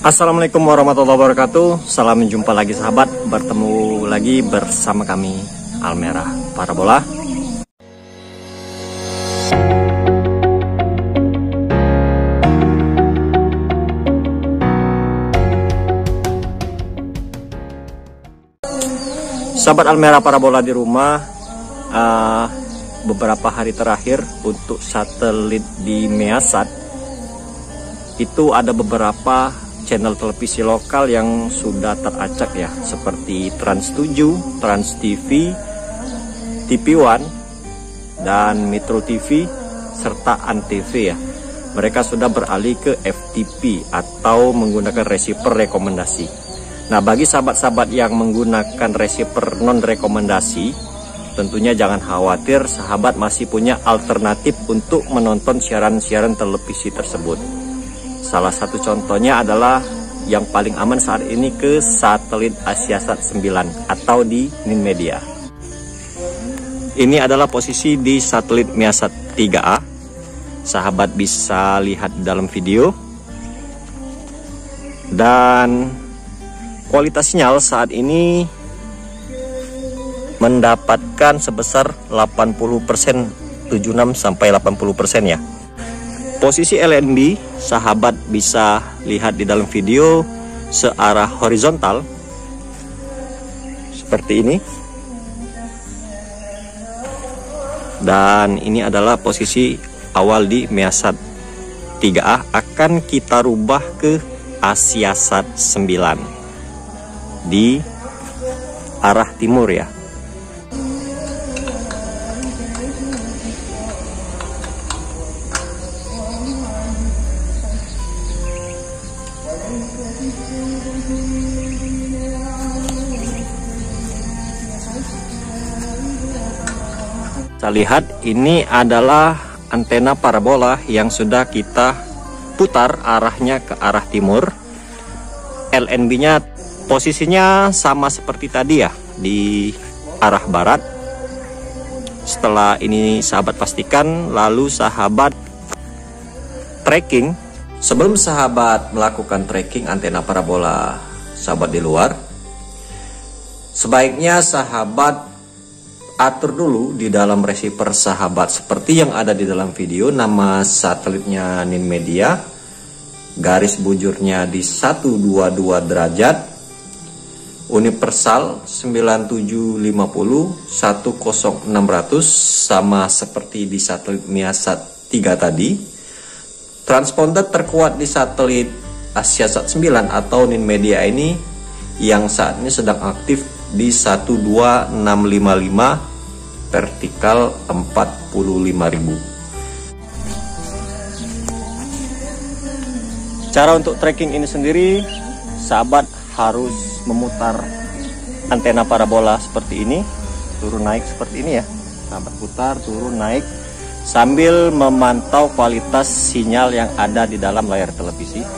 Assalamualaikum warahmatullahi wabarakatuh. Salam jumpa lagi sahabat. Bertemu lagi bersama kami Almerah Parabola. Sahabat Almerah Parabola di rumah, beberapa hari terakhir untuk satelit di Measat itu ada beberapa channel televisi lokal yang sudah teracak ya, seperti Trans 7, Trans TV, TV One, dan Metro TV, serta Antv ya. Mereka sudah beralih ke FTP atau menggunakan receiver rekomendasi. Nah, bagi sahabat-sahabat yang menggunakan receiver non rekomendasi, tentunya jangan khawatir, sahabat masih punya alternatif untuk menonton siaran-siaran televisi tersebut. Salah satu contohnya adalah yang paling aman saat ini ke satelit Asiasat 9 atau di Ninmedia. Ini adalah posisi di satelit Measat 3A. Sahabat bisa lihat di dalam video. Dan kualitas sinyal saat ini mendapatkan sebesar 80%, 76 sampai 80% ya. Posisi LNB, sahabat bisa lihat di dalam video searah horizontal seperti ini. Dan ini adalah posisi awal di Measat 3A, akan kita rubah ke Asiasat 9 di arah timur ya. Kita lihat ini adalah antena parabola yang sudah kita putar arahnya ke arah timur. LNB-nya posisinya sama seperti tadi ya, di arah barat. Setelah ini sahabat pastikan, lalu sahabat tracking. Sebelum sahabat melakukan tracking antena parabola sahabat di luar, sebaiknya sahabat atur dulu di dalam receiver sahabat seperti yang ada di dalam video. Nama satelitnya Ninmedia, garis bujurnya di 122 derajat, universal 9750 10600, sama seperti di satelit Measat 3 tadi. Transponder terkuat di satelit Asiasat 9 atau Ninmedia ini yang saat ini sedang aktif di 12655 vertikal 45000. Cara untuk tracking ini sendiri, sahabat harus memutar antena parabola seperti ini, turun naik seperti ini ya. Sahabat putar, turun naik, sambil memantau kualitas sinyal yang ada di dalam layar televisi.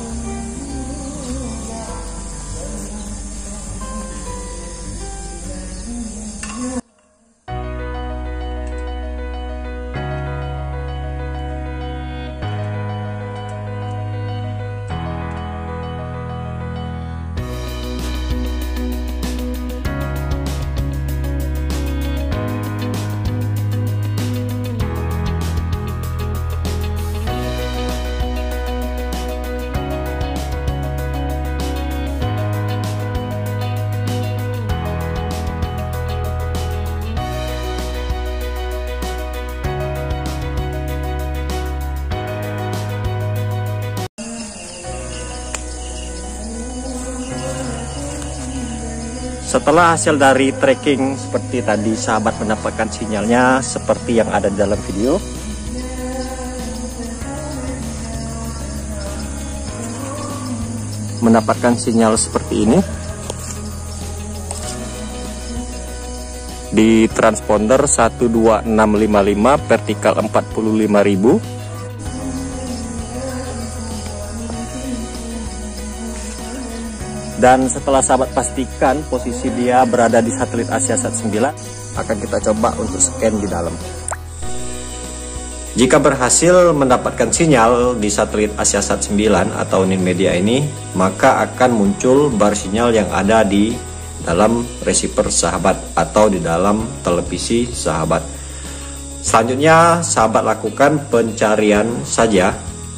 Setelah hasil dari tracking seperti tadi, sahabat mendapatkan sinyalnya seperti yang ada di dalam video. Mendapatkan sinyal seperti ini di transponder 12655 vertikal 45000. Dan setelah sahabat pastikan posisi dia berada di satelit Asiasat 9, akan kita coba untuk scan di dalam. Jika berhasil mendapatkan sinyal di satelit Asiasat 9 atau Ninmedia ini, maka akan muncul bar sinyal yang ada di dalam receiver sahabat atau di dalam televisi sahabat. Selanjutnya sahabat lakukan pencarian saja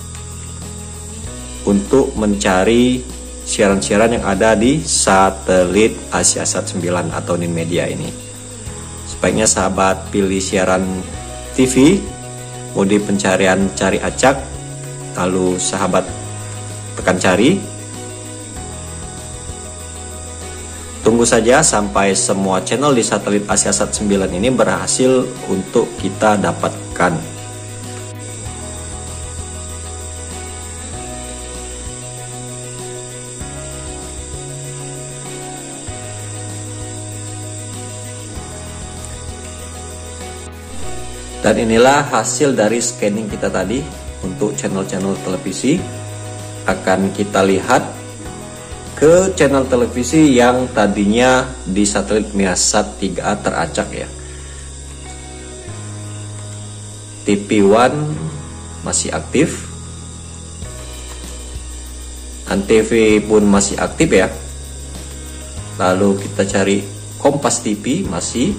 untuk mencari siaran-siaran yang ada di satelit Asiasat 9 atau Ninmedia ini. Sebaiknya sahabat pilih siaran TV, mode pencarian cari acak, lalu sahabat tekan cari. Tunggu saja sampai semua channel di satelit Asiasat 9 ini berhasil untuk kita dapatkan. Dan inilah hasil dari scanning kita tadi untuk channel-channel televisi. Akan kita lihat ke channel televisi yang tadinya di satelit Measat 3A teracak ya. TV One masih aktif, Antv pun masih aktif ya. Lalu kita cari Kompas TV masih,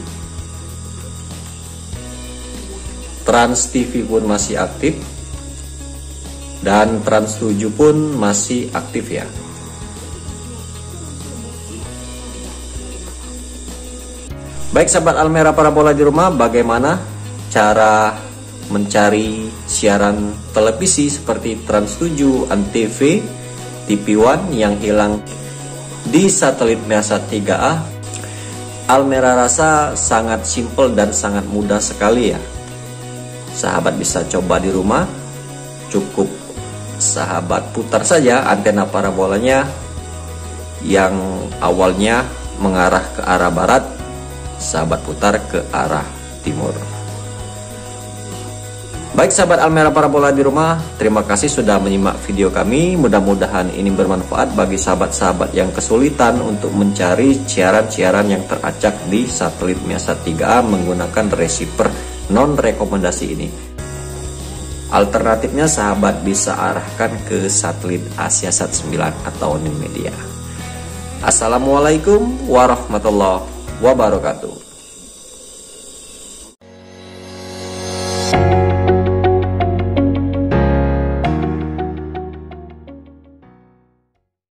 Trans TV pun masih aktif, dan Trans 7 pun masih aktif ya. Baik sahabat Almera Parabola di rumah, bagaimana cara mencari siaran televisi seperti Trans 7, Antv, TV One yang hilang di satelit Measat 3A? Almera rasa sangat simpel dan sangat mudah sekali ya. Sahabat bisa coba di rumah, cukup sahabat putar saja antena parabolanya yang awalnya mengarah ke arah barat, sahabat putar ke arah timur. Baik sahabat Almera Parabola di rumah, terima kasih sudah menyimak video kami. Mudah-mudahan ini bermanfaat bagi sahabat-sahabat yang kesulitan untuk mencari siaran-siaran yang teracak di satelit Measat 3A menggunakan receiver non rekomendasi ini. Alternatifnya sahabat bisa arahkan ke satelit Asiasat 9 atau Ninmedia. Assalamualaikum warahmatullahi wabarakatuh.